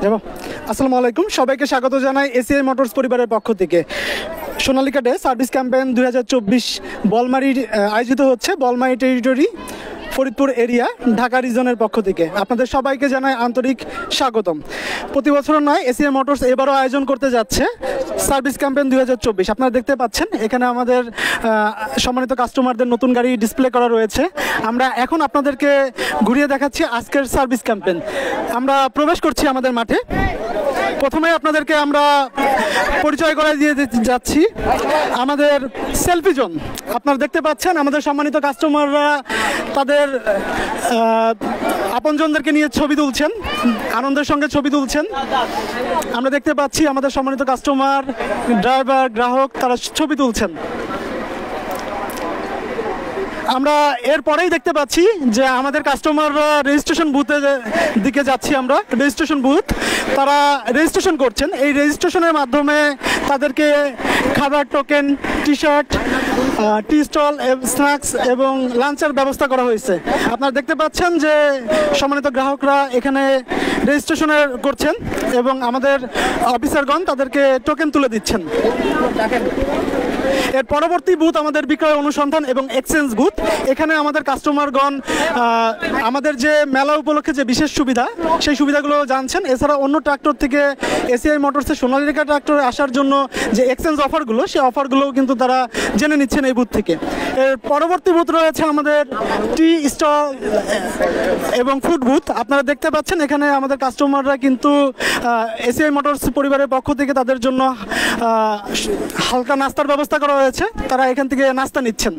আসসালামু আলাইকুম, সবাইকে স্বাগত জানাই এসিআই মোটরস পরিবারের পক্ষ থেকে। সোনালিকা ডে সার্ভিস ক্যাম্পেইন 2024 বলমারীর আয়োজিত হচ্ছে বলমারী টেরিটরি ফরিদপুর এরিয়া ঢাকা রিজনের পক্ষ থেকে। আপনাদের সবাইকে জানাই আন্তরিক স্বাগতম। প্রতি বছর নয়, এসিআই মোটরস এবারও আয়োজন করতে যাচ্ছে সার্ভিস ক্যাম্পেইন 2024। আপনারা দেখতে পাচ্ছেন এখানে আমাদের সম্মানিত কাস্টমারদের নতুন গাড়ি ডিসপ্লে করা রয়েছে। আমরা এখন আপনাদেরকে ঘুরিয়ে দেখাচ্ছি আজকের সার্ভিস ক্যাম্পেইন। আমরা প্রবেশ করছি আমাদের মাঠে। প্রথমে আপনাদেরকে আমরা পরিচয় করাই দিয়ে যাচ্ছি আমাদের সেলফি জোন। আপনারা দেখতে পাচ্ছেন আমাদের সম্মানিত কাস্টমাররা তাদের আপনজনদেরকে নিয়ে ছবি তুলছেন, আনন্দের সঙ্গে ছবি তুলছেন। আমরা দেখতে পাচ্ছি আমাদের সম্মানিত কাস্টমার, ড্রাইভার, গ্রাহক তারা ছবি তুলছেন। আমরা এরপরেই দেখতে পাচ্ছি যে আমাদের কাস্টমাররা রেজিস্ট্রেশন বুথের দিকে যাচ্ছি। আমরা রেজিস্ট্রেশন বুথ, তারা রেজিস্ট্রেশন করছেন। এই রেজিস্ট্রেশনের মাধ্যমে তাদেরকে খাবার token, T shirt, tea stall, snacks এবং লাঞ্চের ব্যবস্থা করা হয়েছে। আপনারা দেখতে পাচ্ছেন যে সম্মানিত গ্রাহকরা এখানে রেজিস্ট্রেশন করছেন এবং আমাদের অফিসারগণ তাদেরকে টোকেন তুলে দিচ্ছেন। এর পরবর্তী বুথ আমাদের বিক্রয় অনুসন্ধান এবং এক্সচেঞ্জ বুথ। এখানে আমাদের কাস্টমারগণ আমাদের যে মেলা উপলক্ষে যে বিশেষ সুবিধা, সেই সুবিধাগুলো জানছেন। এছাড়া অন্য ট্রাক্টর থেকে এসিআই মোটরসের সোনালিকা ট্রাক্টরে আসার জন্য যে এক্সচেঞ্জ অফারগুলো, সেই অফারগুলোও কিন্তু তারা জেনে নিচ্ছেন এই বুথ থেকে। এর পরবর্তী বুথ রয়েছে আমাদের টি স্টল এবং ফুড বুথ। আপনারা দেখতে পাচ্ছেন এখানে আমাদের কাস্টমাররা কিন্তু এসিআই মোটরস পরিবারের পক্ষ থেকে তাদের জন্য হালকা নাস্তার ব্যবস্থা করা হয়েছে। তারা এখান থেকে নাস্তা নিচ্ছেন।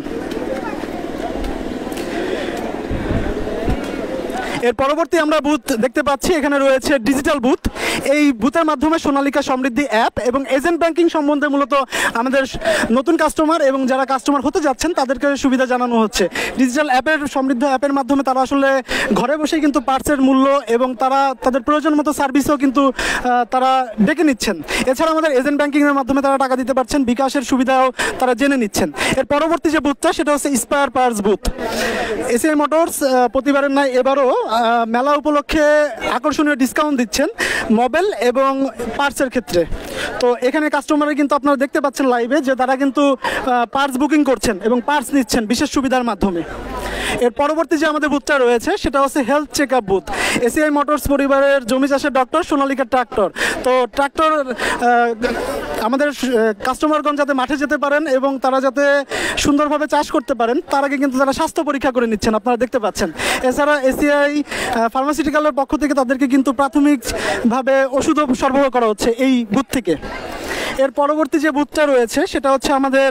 এর পরবর্তী আমরা বুথ দেখতে পাচ্ছি, এখানে রয়েছে ডিজিটাল বুথ। এই বুথের মাধ্যমে সোনালিকা সমৃদ্ধি অ্যাপ এবং এজেন্ট ব্যাংকিং সম্বন্ধে মূলত আমাদের নতুন কাস্টমার এবং যারা কাস্টমার হতে যাচ্ছেন তাদেরকে সুবিধা জানানো হচ্ছে। ডিজিটাল অ্যাপের সমৃদ্ধ অ্যাপের মাধ্যমে তারা আসলে ঘরে বসেই কিন্তু পার্টসের মূল্য এবং তারা তাদের প্রয়োজন মতো সার্ভিসও কিন্তু তারা ডেকে নিচ্ছেন। এছাড়া আমাদের এজেন্ট ব্যাংকিংয়ের মাধ্যমে তারা টাকা দিতে পারছেন, বিকাশের সুবিধাও তারা জেনে নিচ্ছেন। এর পরবর্তী যে বুথটা সেটা হচ্ছে spare parts booth. ACI motors প্রতিবারের নয় এবারও মেলা উপলক্ষে আকর্ষণীয় ডিসকাউন্ট দিচ্ছেন মোবাইল এবং পার্টসের ক্ষেত্রে। তো এখানে কাস্টমাররা কিন্তু আপনারা দেখতে পাচ্ছেন লাইভে যে তারা কিন্তু পার্টস বুকিং করছেন এবং পার্টস নিচ্ছেন বিশেষ সুবিধার মাধ্যমে। এর পরবর্তী যে আমাদের বুথটা রয়েছে সেটা হচ্ছে health check up booth. ACI motors পরিবারের জমি চাষের ডক্টর সোনালিকা ট্রাক্টর। তো ট্রাক্টর আমাদের কাস্টমারগণ যাতে মাঠে যেতে পারেন এবং তারা যাতে সুন্দরভাবে চাষ করতে পারেন তার আগে কিন্তু তারা স্বাস্থ্য পরীক্ষা করে নিচ্ছেন, আপনারা দেখতে পাচ্ছেন। এছাড়া এসিআই ফার্মাসিউটিক্যালের পক্ষ থেকে তাদেরকে কিন্তু প্রাথমিকভাবে ওষুধও সরবরাহ করা হচ্ছে এই বুথ থেকে। এর পরবর্তী যে বুথটা রয়েছে সেটা হচ্ছে আমাদের,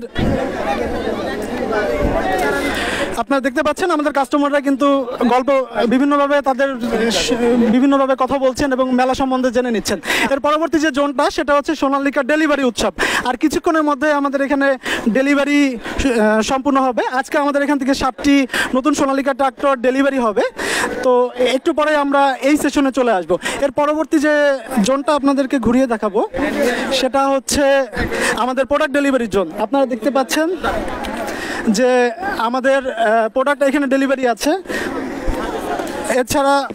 আপনারা দেখতে পাচ্ছেন আমাদের কাস্টমাররা কিন্তু বিভিন্নভাবে তাদের বিভিন্নভাবে কথা বলছেন এবং মেলা সম্বন্ধে জেনে নিচ্ছেন। এর পরবর্তী যে জোনটা সেটা হচ্ছে সোনালিকা ডেলিভারি উৎসব। আর কিছুক্ষণের মধ্যে আমাদের এখানে ডেলিভারি সম্পূর্ণ হবে। আজকে আমাদের এখান থেকে 7টি নতুন সোনালিকা ট্রাক্টর ডেলিভারি হবে। তো একটু পরে আমরা এই সেশনে চলে আসব। এর পরবর্তী যে জোনটা আপনাদেরকে ঘুরিয়ে দেখাবো সেটা হচ্ছে আমাদের প্রোডাক্ট ডেলিভারি জোন। আপনারা দেখতে পাচ্ছেন যে আমাদের প্রোডাক্ট এখানে ডেলিভারি আছে। এছাড়া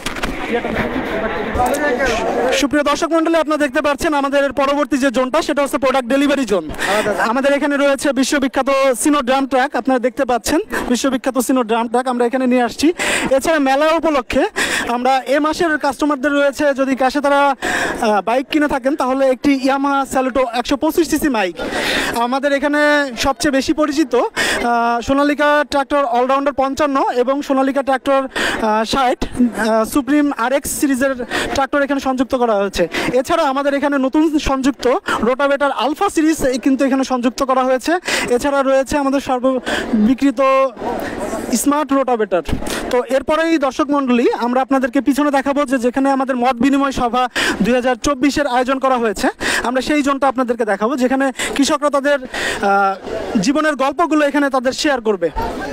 সুপ্রিয় দর্শক মন্ডলী, আপনারা দেখতে পাচ্ছেন আমাদের পরবর্তী যে জোনটা সেটা হচ্ছে প্রোডাক্ট ডেলিভারি জোন। আমাদের এখানে রয়েছে বিশ্ববিখ্যাত সিনো ড্রাম ট্রাক। আপনারা দেখতে পাচ্ছেন বিশ্ববিখ্যাত সিনো ড্রাম ট্রাক আমরা এখানে নিয়ে আসছি। এছাড়া মেলা উপলক্ষে আমরা এ মাসের কাস্টমারদের রয়েছে, যদি ক্যাশে তারা বাইক কিনে থাকেন তাহলে একটি ইয়ামাহা স্যালুটো 125 সিসি বাইক। আমাদের এখানে সবচেয়ে বেশি পরিচিত সোনালিকা ট্রাক্টর অলরাউন্ডার 55 এবং সোনালিকা ট্রাক্টর 60 সুপ্রিম আরএক্স সিরিজের ট্রাক্টর এখানে সংযুক্ত করা হয়েছে। এছাড়া আমাদের এখানে নতুন সংযুক্ত রোটাভেটার আলফা সিরিজ কিন্তু এখানে সংযুক্ত করা হয়েছে। এছাড়া রয়েছে আমাদের সর্ববিকৃত স্মার্ট রোটাভেটার। তো এরপরেই দর্শক মণ্ডলী আমরা আপনাদেরকে পিছনে দেখাবো যে যেখানে আমাদের মত বিনিময় সভা 2024-এর আয়োজন করা হয়েছে। আমরা সেই জোনটা আপনাদেরকে দেখাবো যেখানে কৃষকরা তাদের জীবনের গল্পগুলো এখানে তাদের শেয়ার করবে।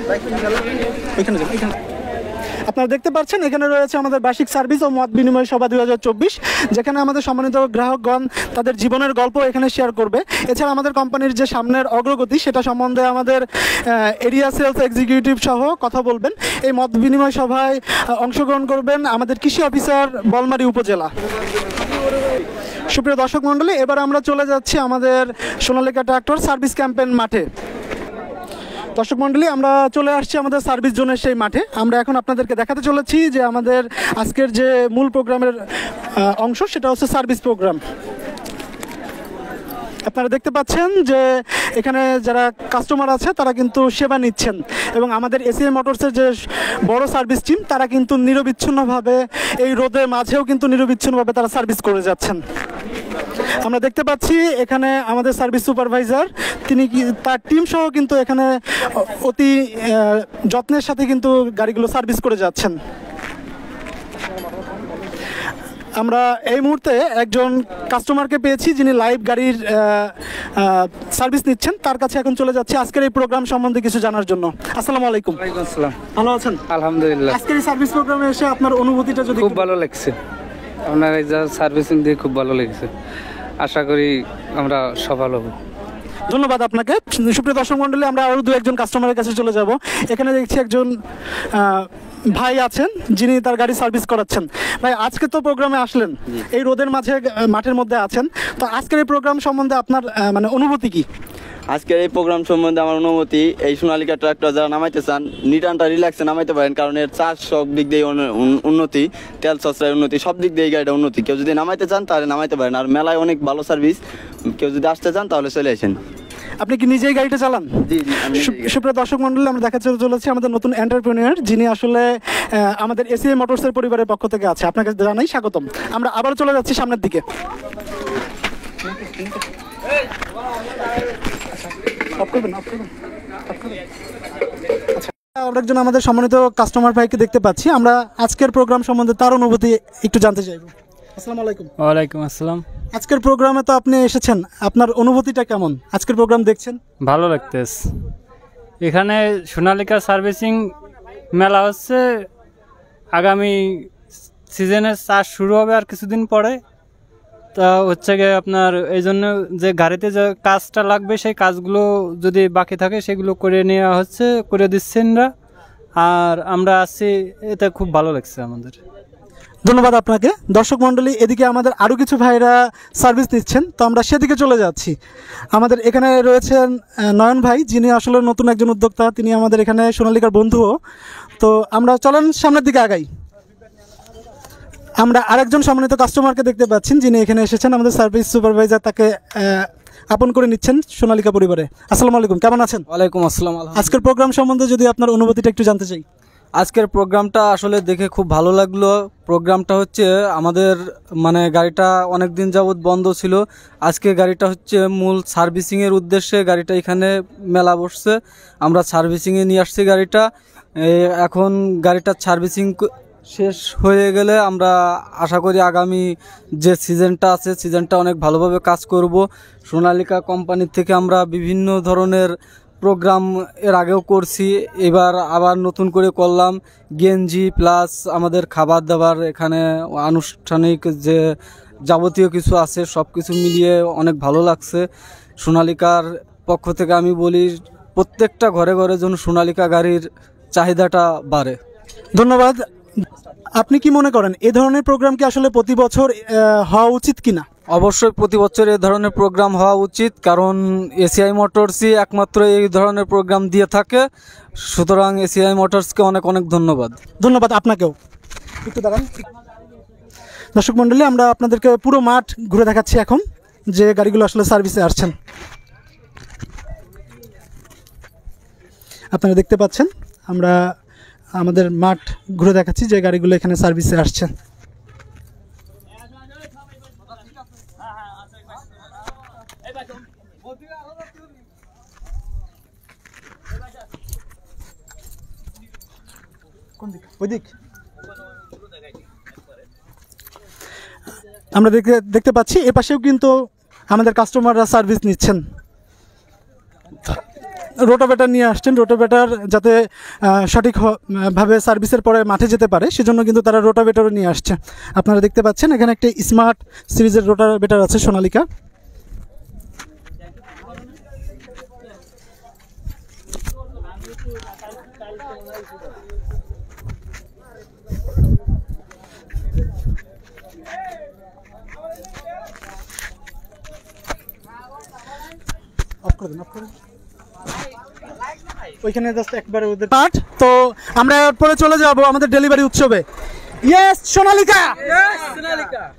আপনারা দেখতে পাচ্ছেন এখানে রয়েছে আমাদের বার্ষিক সার্ভিস ও মত বিনিময় সভা 2024, যেখানে আমাদের সম্মানিত গ্রাহকগণ তাদের জীবনের গল্প এখানে শেয়ার করবে। এছাড়া আমাদের কোম্পানির যে সামনের অগ্রগতি সেটা সম্বন্ধে আমাদের এরিয়া সেলস এক্সিকিউটিভ সহ কথা বলবেন। এই মত বিনিময় সভায় অংশগ্রহণ করবেন আমাদের কৃষি অফিসার বলমারী উপজেলা। সুপ্রিয় দর্শক মণ্ডলী, এবার আমরা চলে যাচ্ছি আমাদের সোনালিকা ট্রাক্টর সার্ভিস ক্যাম্পেইন মাঠে। দর্শক মণ্ডলী, আমরা চলে আসছি আমাদের সার্ভিস জোনের সেই মাঠে। আমরা এখন আপনাদেরকে দেখাতে চলেছি যে আমাদের আজকের যে মূল প্রোগ্রামের অংশ, সেটা হচ্ছে সার্ভিস প্রোগ্রাম। আপনারা দেখতে পাচ্ছেন যে এখানে যারা কাস্টমার আছে তারা কিন্তু সেবা নিচ্ছেন, এবং আমাদের এসিআই মোটরসের যে বড় সার্ভিস টিম তারা কিন্তু নিরবিচ্ছিন্নভাবে এই রোদের মাঝেও কিন্তু নিরবিচ্ছিন্নভাবে তারা সার্ভিস করে যাচ্ছেন। আমরা দেখতে পাচ্ছি এখানে আমাদের সার্ভিস সুপারভাইজার, তিনি তার টিম সহ কিন্তু এখানে অতি যত্নের সাথে কিন্তু গাড়িগুলো সার্ভিস করে যাচ্ছেন। আমরা এই মুহূর্তে একজন কাস্টমারকে পেয়েছি যিনি লাইভ গাড়ির সার্ভিস নিচ্ছেন। তার কাছে এখন চলে যাচ্ছি আজকের এই প্রোগ্রাম সম্বন্ধে কিছু জানার জন্য। আসসালামু আলাইকুম। ওয়ালাইকুম আসসালাম। ভালো আছেন? আলহামদুলিল্লাহ। আজকের এই সার্ভিস প্রোগ্রামে এসে আপনার অনুভূতিটা যদি খুব ভালো লাগছে, আপনার এই যা সার্ভিসিং দিয়ে খুব ভালো লেগেছে। আশা করি আমরা সফল হব। ধন্যবাদ আপনাকে। সুপ্রিয় দর্শক মণ্ডলী, আমরা আরও দু একজন কাস্টমারের কাছে চলে যাব। এখানে দেখছি একজন ভাই আছেন যিনি তার গাড়ি সার্ভিস করাচ্ছেন। ভাই, আজকে তো প্রোগ্রামে আসলেন, এই রোদের মাঝে মাঠের মধ্যে আছেন, তো আজকের এই প্রোগ্রাম সম্বন্ধে আপনার মানে অনুভূতি কি? আজকের এই প্রোগ্রাম সম্বন্ধে আমার অনুমতি, এই সোনালিকা ট্রাক্টর যারা নামাইতে চান নিটানটা রিল্যাক্সে নামাইতে পারেন, কারণ এর চার্জ সব দিক দিয়ে উন্নতি, তেল সস্তায় উন্নতি, সব দিক দিয়ে গাড়িটা উন্নতি। কেউ যদি নামাইতে চান তাহলে নামাইতে পারেন, আর মেলায় অনেক ভালো সার্ভিস। কেউ যদি আসতে চান তাহলে চলে আসেন। আপনি কি নিজেই গাড়িটা চালান? জি। সুপ্রিয় দর্শক মণ্ডলী, আমরা দেখাতে চলেছি আমাদের নতুন এন্টারপ্রেনিউর যিনি আসলে আমাদের এসিআই মোটরসের পরিবারের পক্ষ থেকে আছে। আপনাকে জানাই স্বাগতম। আমরা আবার চলে যাচ্ছি সামনের দিকে। আরেকজন আমাদের সম্মানিত কাস্টমার ভাইকে দেখতে পাচ্ছি। আমরা আজকের প্রোগ্রাম সম্বন্ধে তার অনুভূতি একটু জানতে চাইব। আসসালামু আলাইকুম। ওয়ালাইকুম আসসালাম। আজকের প্রোগ্রামে তো আপনি এসেছেন, আপনার অনুভূতিটা কেমন? আজকের প্রোগ্রাম দেখছেন? ভালো লাগতেছে। এখানে সোনালিকা সার্ভিসিং মেলা হচ্ছে, আগামী সিজনের চাষ শুরু হবে আর কিছুদিন পরে। তা হচ্ছে গিয়ে আপনার এই জন্য যে গাড়িতে যে কাজটা লাগবে সেই কাজগুলো যদি বাকি থাকে সেগুলো করে নেওয়া হচ্ছে, করে দিচ্ছেন না। আর আমরা আছি, এতে খুব ভালো লাগছে আমাদের। ধন্যবাদ আপনাকে। দর্শক মণ্ডলী, এদিকে আমাদের আরও কিছু ভাইরা সার্ভিস নিচ্ছেন, তো আমরা সেদিকে চলে যাচ্ছি। আমাদের এখানে রয়েছেন নয়ন ভাই, যিনি আসলে নতুন একজন উদ্যোক্তা। তিনি আমাদের এখানে সোনালিকার বন্ধুও। তো আমরা চলেন সামনের দিকে আগাই। আমরা আরেকজন সম্মানিত কাস্টমারকে দেখতে পাচ্ছেন যিনি এখানে এসেছেন, আমাদের সার্ভিস সুপারভাইজার তাকে আপন করে নিচ্ছেন সোনালিকা পরিবারে। আসসালামু আলাইকুম, কেমন আছেন? ওয়ালাইকুম আসসালাম। আজকের প্রোগ্রাম সম্বন্ধে যদি আপনার অনুভূতিটা একটু জানতে চাই। আজকের প্রোগ্রামটা আসলে দেখে খুব ভালো লাগলো। প্রোগ্রামটা হচ্ছে আমাদের মানে গাড়িটা অনেক দিন যাবৎ বন্ধ ছিল, আজকে গাড়িটা হচ্ছে মূল সার্ভিসিংয়ের উদ্দেশ্যে গাড়িটা এখানে মেলা বসছে। আমরা সার্ভিসিংয়ে নিয়ে আসছি গাড়িটা। এখন গাড়িটার সার্ভিসিং শেষ হয়ে গেলে আমরা আশা করি আগামী যে সিজনটা আছে সিজনটা অনেক ভালোভাবে কাজ করব। সোনালিকা কোম্পানির থেকে আমরা বিভিন্ন ধরনের প্রোগ্রাম এর আগেও করছি, এবার আবার নতুন করে করলাম। গেঞ্জি প্লাস আমাদের খাবার দাবার, এখানে আনুষ্ঠানিক যে যাবতীয় কিছু আছে সব কিছু মিলিয়ে অনেক ভালো লাগছে। সোনালিকার পক্ষ থেকে আমি বলি প্রত্যেকটা ঘরে ঘরে যেন সোনালিকা গাড়ির চাহিদাটা বাড়ে। ধন্যবাদ। আপনি কি মনে করেন এই ধরনের প্রোগ্রাম কি আসলে প্রতি বছর হওয়া উচিত কিনা? অবশ্যই প্রতি বছর এই ধরনের প্রোগ্রাম হওয়া উচিত, কারণ এসিআই মোটরসই একমাত্র এই ধরনের প্রোগ্রাম দিয়ে থাকে। সুতরাং এসিআই মোটরসকে অনেক অনেক ধন্যবাদ। ধন্যবাদ আপনাকেও। একটু দাঁড়ান। দর্শক মণ্ডলী, আমরা আপনাদেরকে পুরো মাঠ ঘুরে দেখাচ্ছি এখন, যে গাড়িগুলো আসলে সার্ভিসে আসছেন। আপনারা দেখতে পাচ্ছেন আমরা আমাদের মাঠ ঘুরে দেখাচ্ছি যে গাড়িগুলো এখানে সার্ভিসে আসছে। আমরা দেখতে পাচ্ছি এপাশেও কিন্তু আমাদের কাস্টমাররা সার্ভিস নিচ্ছেন। রোটাভেটার নিয়ে আসছেন, রোটাভেটার যাতে সঠিকভাবে সার্ভিসের পরে মাঠে যেতে পারে সেজন্য কিন্তু তারা রোটাভেটারও নিয়ে আসছে। আপনারা দেখতে পাচ্ছেন এখানে একটা স্মার্ট সিরিজের রোটাভেটার আছে সোনালিকা। অফ করে দিন, অফ করে দিন। ওইখানে জাস্ট একবারে ওদের পার্ট। তো আমরা পরে চলে যাব আমাদের ডেলিভারি উৎসবে। ইয়েস সোনালিকা।